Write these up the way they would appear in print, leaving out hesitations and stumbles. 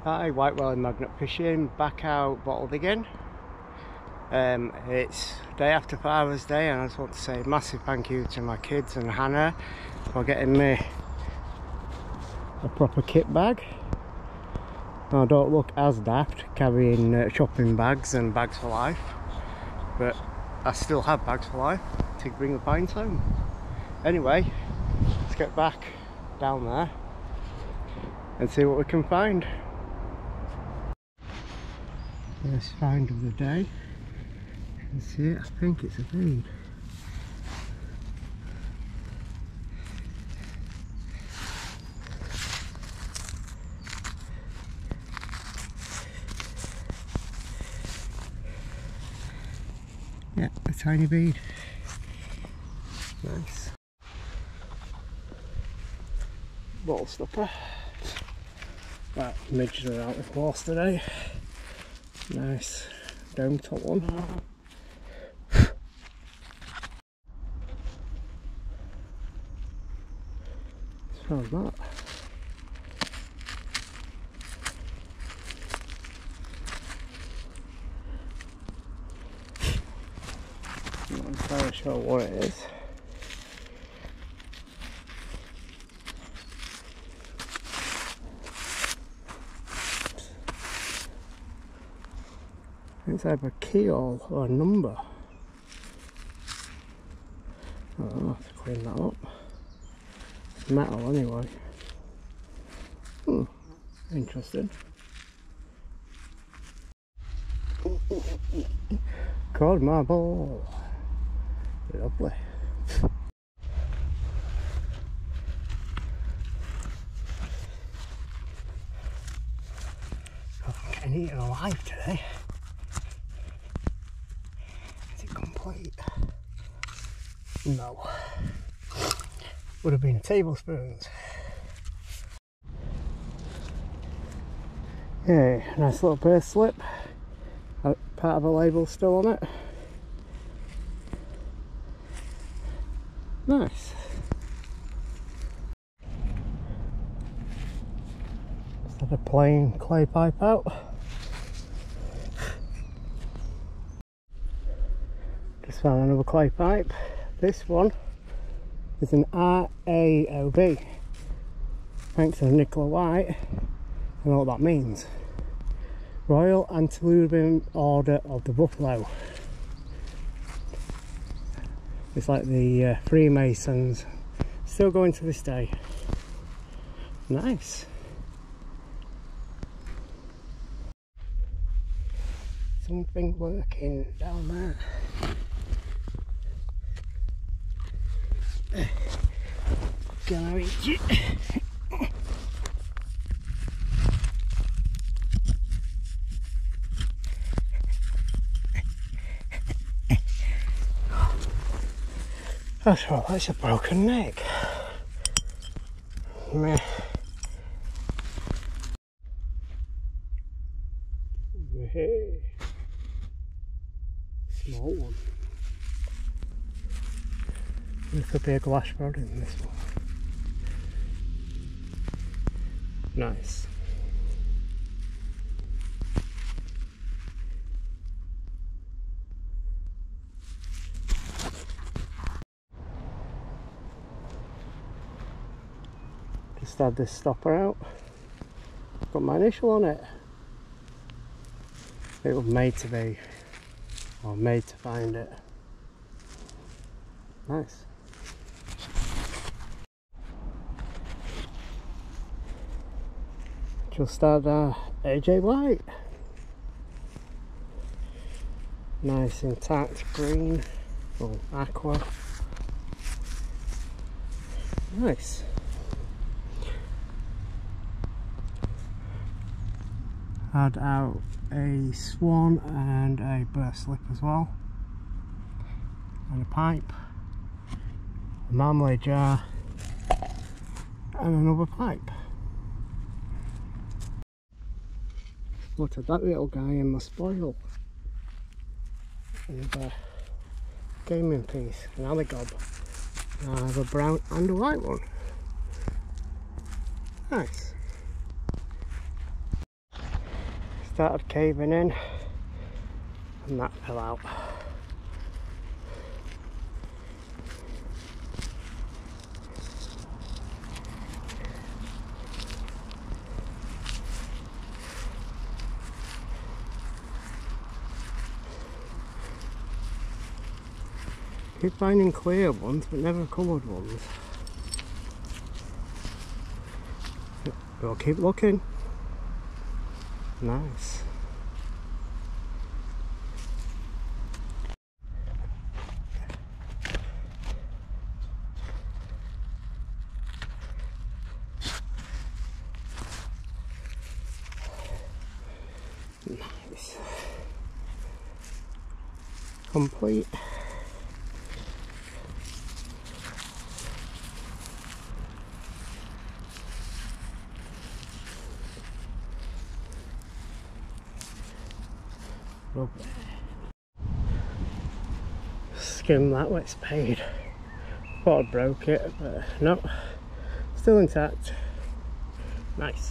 Hi, White Welly Magnet Fishing, back out bottled again. It's day after Father's Day, and I just want to say a massive thank you to my kids and Hannah for getting me a proper kit bag. I don't look as daft carrying shopping bags and bags for life, but I still have bags for life to bring the pints home. Anyway, let's get back down there and see what we can find. First find of the day. You can see it, I think it's a bead. Yeah, a tiny bead. Nice. Bottle stopper. Right, midges are out with horse today. Nice dome top one. How's that? I'm not entirely sure what it is. It's either a keyhole or a number. I'll have to clean that up. It's metal anyway. Interesting. Cod marble. Lovely. I'm getting eaten alive today. Complete? No. Would have been tablespoons. Yeah, nice little burst slip. Part of a label still on it. Nice. Just had a plain clay pipe out. Just found another clay pipe. This one is an RAOB. Thanks to Nicola White. I know what that means. Royal Antediluvian Order of the Buffalo. It's like the Freemasons. Still going to this day. Nice. Something working down there. Gonna reach it. That's right, that's a broken neck. Meh. Hey. Small one. There could be a glass rod in this one. Nice. Just had this stopper out. Got my initial on it. It was made to be, or made to find it. Nice. Just had AJ White. Nice intact green or aqua. Nice. Had out a swan and a burst slip as well, and a pipe, a marmalade jar, and another pipe. What had that little guy in my spoil, and a gaming piece, an alligob. I have a brown and a white one. Nice. started caving in and that fell out. Keep finding clear ones but never coloured ones. We'll keep looking. Nice. Nice. Complete. Lovely. Skim that with spade. Thought I broke it, but no, still intact. Nice.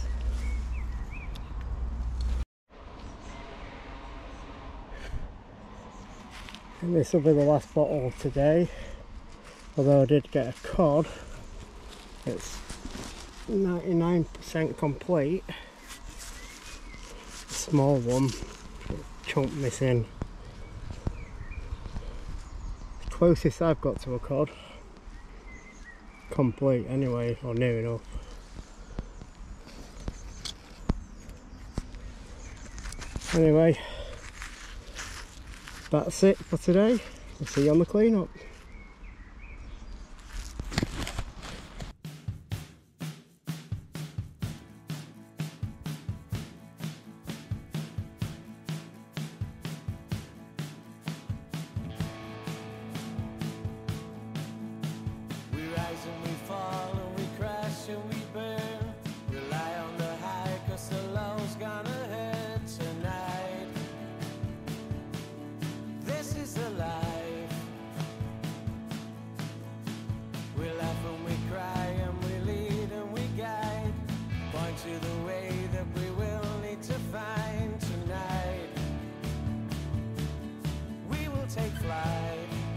And this will be the last bottle of today. Although I did get a cod, it's 99% complete. A small one. Chunk missing. Closest I've got to a cod. Complete anyway, or near enough. Anyway, that's it for today. We'll see you on the cleanup. And we fall and we crash and we burn. Rely on the high 'cause the low's gonna hurt tonight. This is the life. We laugh and we cry and we lead and we guide. Point to the way that we will need to find tonight. We will take flight.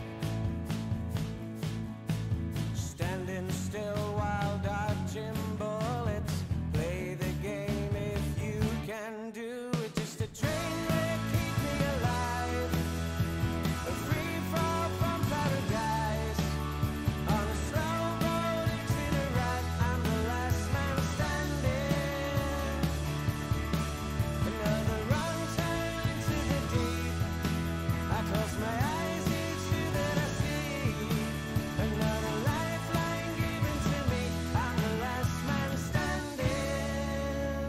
Standing still while dodging bullets. Play the game if you can do it. Just a train wreck, keep me alive. A free fall from paradise. On a slow boat into the right. I'm the last man standing. Another wrong turn into the deep. I close my eyes, each you that I see. Another lifeline given to me. I'm the last man standing.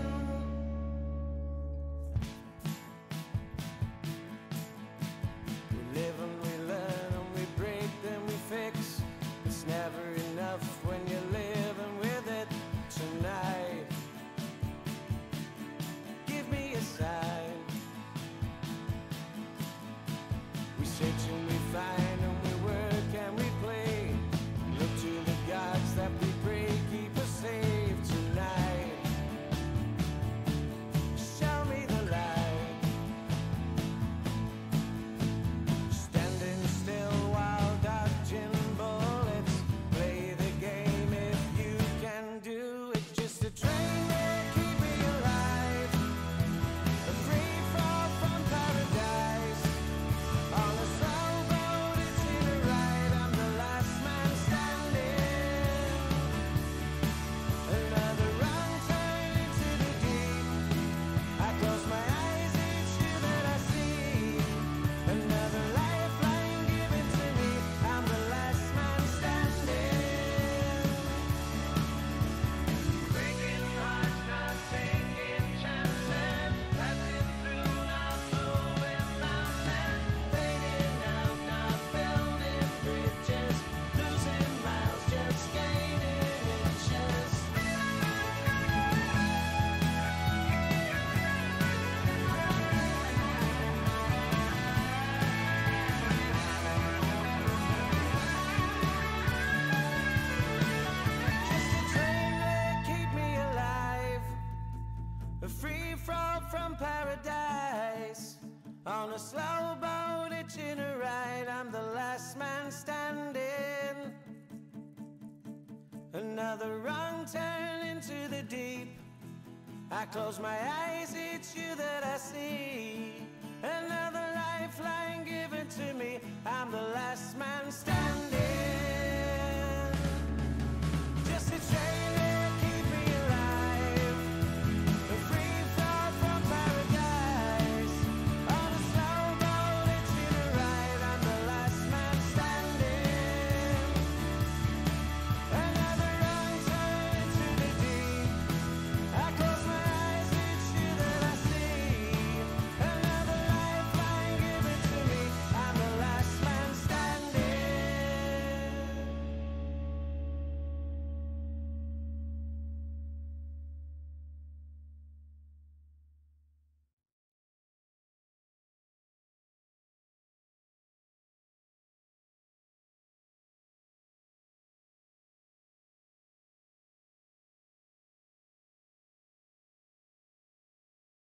We live and we learn and we break, then we fix. It's never enough when you're living with it tonight. Give me a sign. We search and we find and we work and we play. Look to the gods that we pray, keep us safe tonight. Show me the light. Standing still while dodging bullets. Play the game Another wrong turn into the deep. I close my eyes, it's you that I see. Another lifeline given to me, I'm the last man standing.